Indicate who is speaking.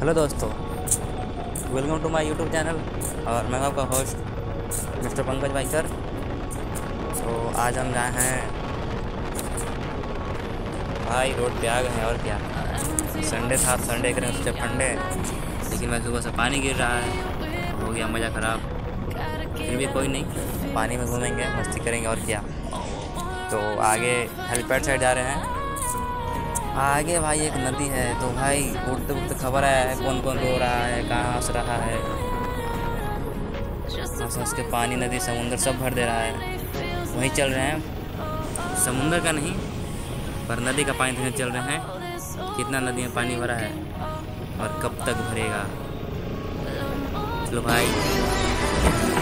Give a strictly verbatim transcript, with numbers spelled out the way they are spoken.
Speaker 1: Hello दोस्तों, welcome to my YouTube channel और मैं आपका होस्ट मिस्टर पंकज भाई सर। तो आज हम जाए हैं भाई रोड पे आ गए हैं। और क्या, संडे था, संडे करें उससे फंडे, लेकिन मैं सुबह से पानी गिर रहा है, हो गया मज़ा ख़राब। फिर भी कोई नहीं, पानी में घूमेंगे, मस्ती करेंगे और क्या। तो आगे हेलीपैड साइड जा रहे हैं। आगे भाई एक नदी है, तो भाई उड़ते उड़ते खबर है कौन कौन रो रहा है, कहाँ हंस रहा है। हंस हंस के पानी, नदी, समुंदर सब भर दे रहा है। वहीं चल रहे हैं, समुंदर का नहीं पर नदी का पानी चल रहे हैं। कितना नदी में पानी भरा है और कब तक भरेगा। चलो भाई।